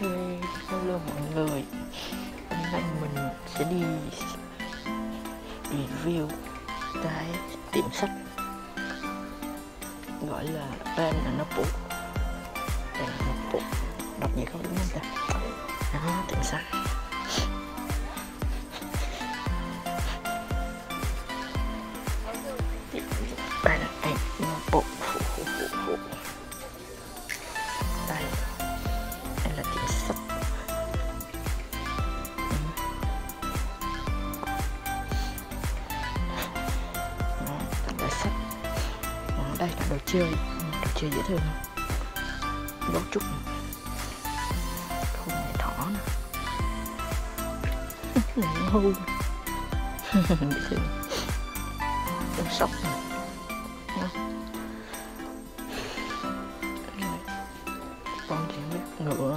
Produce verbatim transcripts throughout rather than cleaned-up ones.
Hey, hello mọi người. Hôm nay mình sẽ đi review cái tiệm sách gọi là tên là nó Book. Tên là nó Book. Đọc vậy không đúng không ta? Đó, tiệm sách. Đây là cái nó Book. Đây. Đây là tiệm sách. Đây sách. Đây là đồ chơi, đồ chơi dễ thương. Gấu trúc, khung này thỏ nè, này hưu, dễ thương. Con sóc nè, con gì biết ngựa.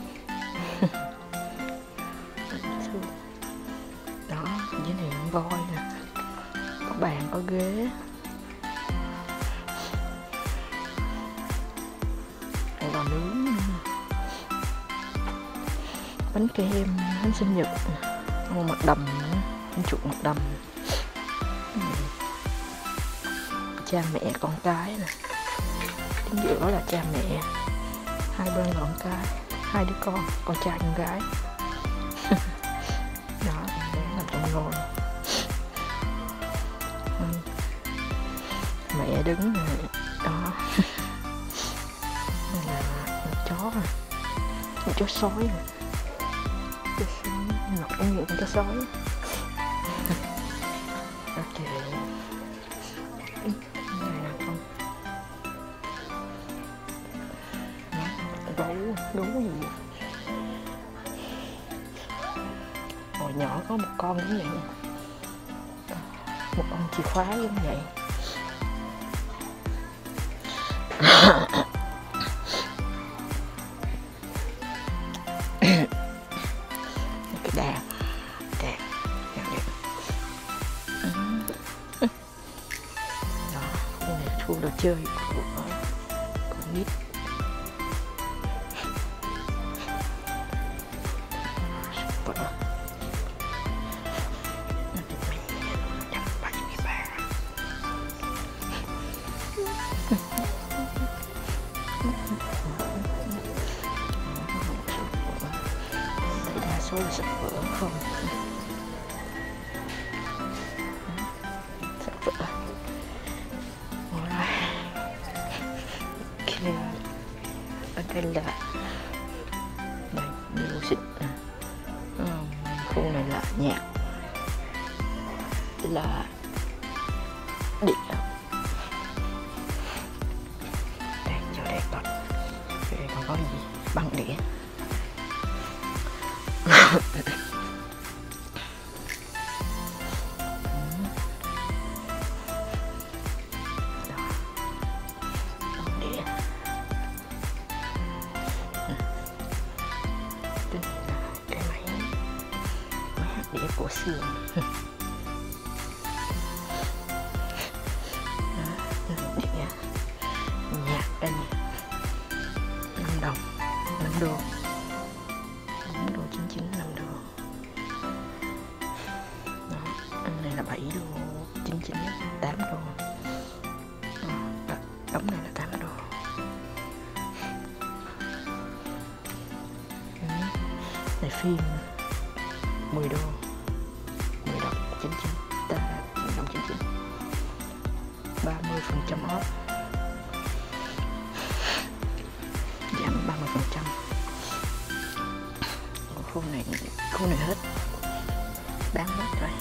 Đó, dưới này con voi nè, có bàn có ghế. Bò nướng, bánh kem, bánh sinh nhật, con mật đầm, con chuột mật đầm, cha mẹ con cái nè, chính giữa là cha mẹ, hai bên là con cái, hai đứa con, con trai con gái. Đó, để nằm trong ngồi. Mẹ đứng này, đó. Chó à, con chó sói à, chó sói ngọc cũng như con chó sói. Ok, này là con gấu, gấu gì vậy? Hồi nhỏ có một con giống vậy, một con chìa khóa giống vậy. Cái đàn đàn đàn đẹp. Đó, khu này khu đồ chơi của con nít. Số là sách vở không, sách vở. Alright. Okay. Ở đây là đây, music. Um, khu này là nhạc, là đĩa. Đây, cho đây còn đây còn có gì băng đĩa. Cái máy máy hát đĩa của xưa. Đĩa nhạc đây năm đồng, năm đô, năm đô chín chín, năm đô. Đó, anh này là bảy đô chín chín, tám đô. Đó, đống này là tám đô. Này phim mười đô, mười đồng chín chín, ta chín đồng chín chín, ba mươi phần trăm off, giảm ba mươi phần trăm. Khu này khu này hết bán hết rồi.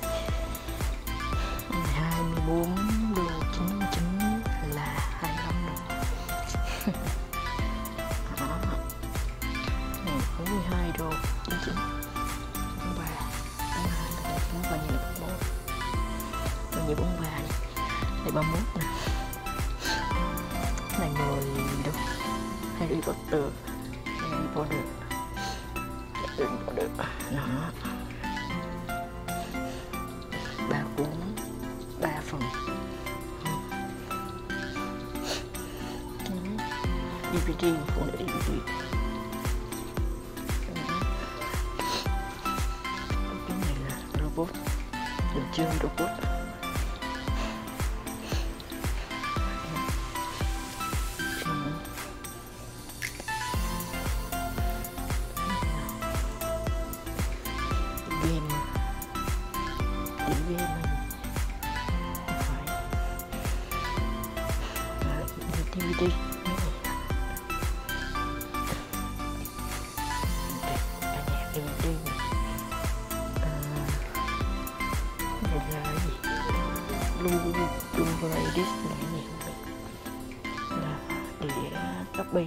Hai mươi bốn đô chín chín là hai mươi lăm đô. bốn mươi hai đô chín chín, bốn mươi ba, bốn mươi hai, bốn mươi ba như là bốn mươi mốt, bao nhiêu bốn mươi ba này, đây ba mươi mốt nè, này mười đô, Harry Potter, Harry Potter, Harry Potter, nó ba cuốn, ba phần, đê vê đê, cuốn đê vê đê. chơi robot. Game đi game mình phải đi đi đi đi đi là cái gì blue blue ladies là cái gì là để copy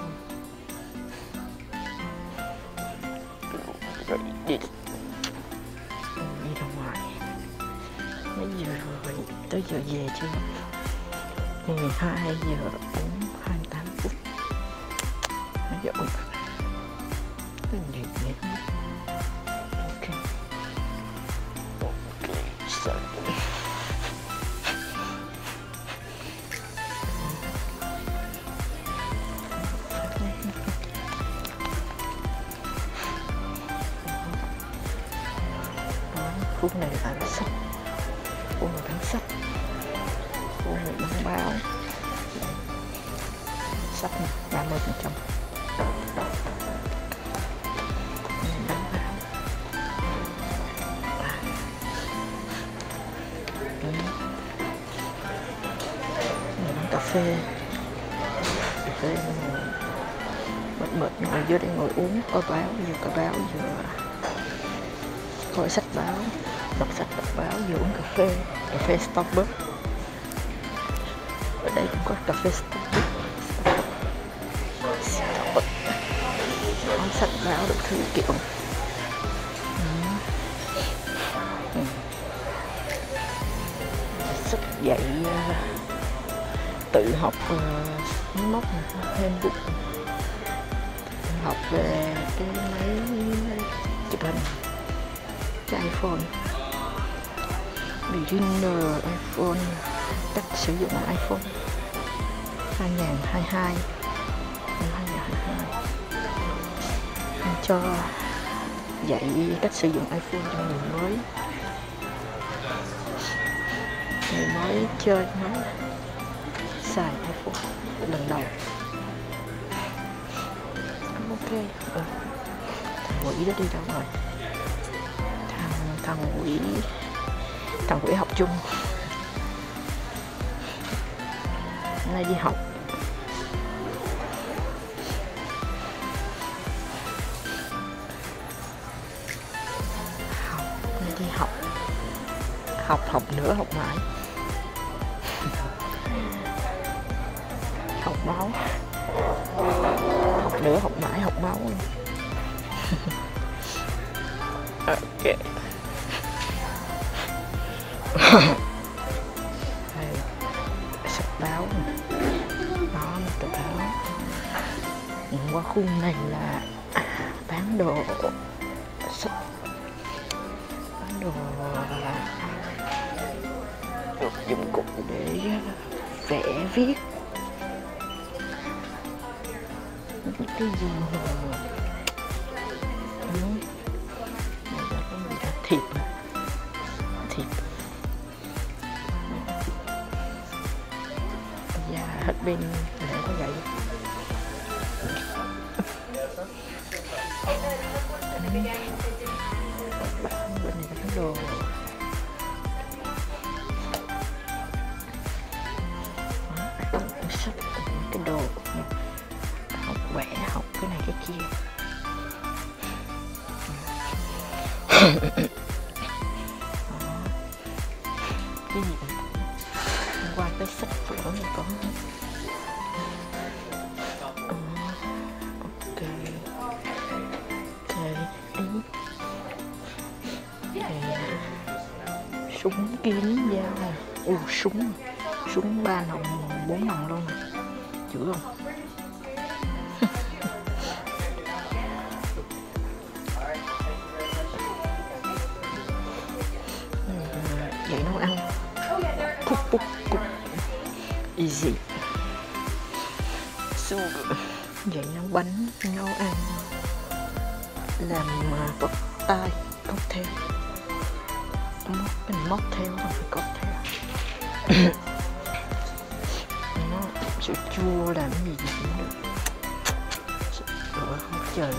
đi đi ra ngoài mấy giờ rồi, tới giờ về chưa? mười hai giờ bốn hai mươi tám phút. Mấy giờ ui cái gì vậy? Ok ok sợ phút này là bán sách, phút này bán sách, phút này bán báo sách ba mươi phần trăm bán báo. Này bán cà phê, cà phê mệt mệt ngồi dưới đây ngồi uống coi báo, vừa coi báo vừa coi sách báo, đọc sách đọc báo vừa uống cà phê, cà phê Starbucks. Ở đây cũng có cà phê Starbucks, Starbucks. Có sách báo được thứ kiểu. Ừ. Ừ. Sách dạy uh, tự học uh, móc handbook, học về cái máy chụp hình, cái iPhone, beginner iPhone, cách sử dụng iPhone hai nghìn hai mươi hai, hai nghìn hai mươi hai cho dạy cách sử dụng iPhone cho người mới, người mới chơi máy xài iPhone lần đầu. Ok, ừ. Thằng Quỷ đó đi đâu rồi? Thằng thằng Quỷ thằng Quỷ học chung, hôm nay đi học. Học, hôm nay đi học. Học học nữa học mãi. Học máu. Học nữa học mãi học máu. Ok. Đây, sách báo đó, một tờ báo. Qua khu này là bán đồ sách, bán đồ dụng cụ để vẽ viết, những cái gì mà thiệp thiệp da hết bên để có vậy. Bên này bán đồ sách, cái đồ học vẽ, học cái này cái kia. Cái gì qua cái sách vở này có. À, ok ok ý okay. Súng kiếm dao, ồ súng súng ba nòng bốn nòng luôn, chữ không? Dạy nấu ăn, cook cook cook easy, dạy nấu bánh, nấu ăn, làm bắp tay, cocktail, móc mình móc theo mà phải có theo. Nó sữa chua làm gì gì cũng được. Rồi không trời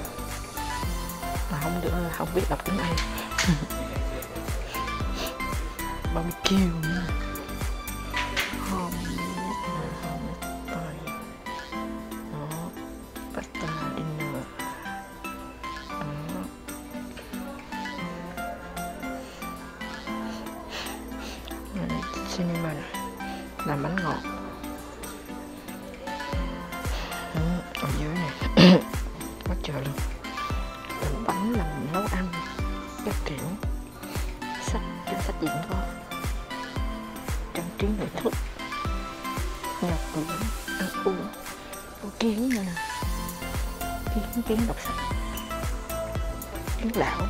mà không được, không biết đọc tiếng Anh. Barbecue nữa. Hôm đó pasta dinner. Cinnamon làm bánh ngọt. Ừ, ở dưới này quá trời luôn, làm bánh, làm nấu ăn các kiểu. Sách cái sách diễn có trang trí nghệ thuật, nhà cửa, ăn uống, có kiến nữa nè, kiến kiến đọc sách, kiến lão.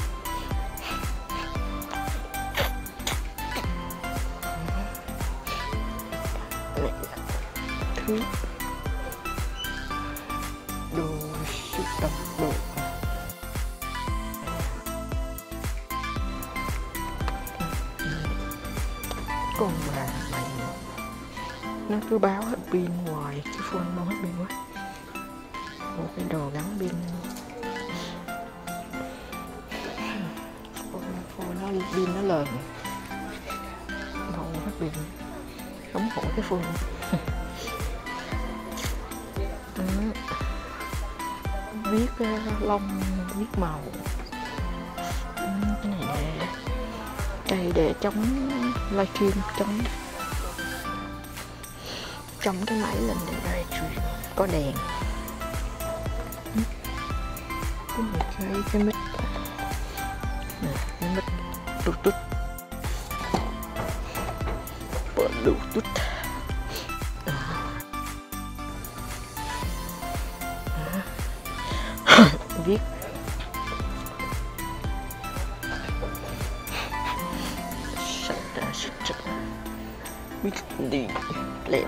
Thứ đồ sưu tập đồ. Con bà mày nó cứ báo hết pin hoài, cái phone nó hết pin quá. Một cái đồ gắn pin, phone nó pin nó lờn, không hết pin, ống hộ cái phone. Viết uh, lông, viết màu. Ừ, cái này để cây để chống livestream, chống chống cái máy lên để livestream, có đèn. Ừ. Cái này cái cái mic nè, cái mic Bluetooth, Bluetooth. Viết sách ra sách sách viết đi lẹ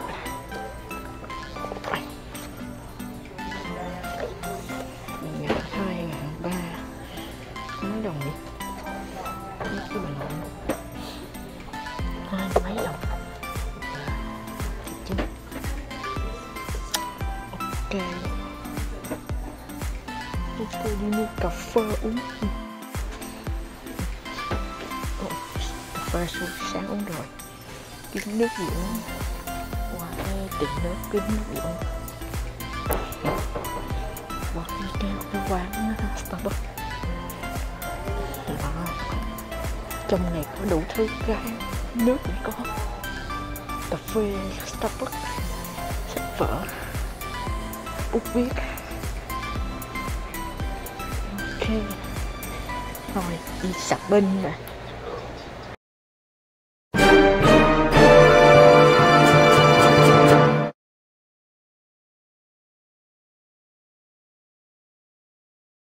ngày hai ngàn ba mấy đồng nhỉ, mấy cái bình luận hai mấy đồng. Ok, tôi đi mua cà phê uống. Ồ, cà phê sáng uống rồi. Kiếm nước dưỡng qua cái tiệm nước, kiếm nước dưỡng hoặc đi theo cái quán Starbucks. Đó. Trong này có đủ thứ cái nước cũng có, cà phê, Starbucks, sách vở, bút viết. Ok, rồi đi shopping nè.